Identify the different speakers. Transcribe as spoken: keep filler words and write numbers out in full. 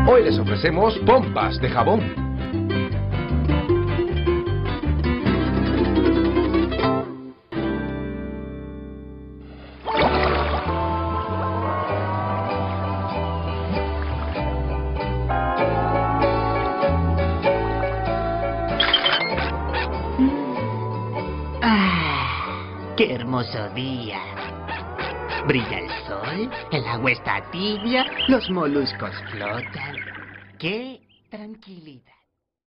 Speaker 1: Hoy les ofrecemos pompas de jabón.
Speaker 2: Ah, ¡qué hermoso día! Brilla el sol, el agua está tibia, los moluscos flotan. ¡Qué tranquilidad!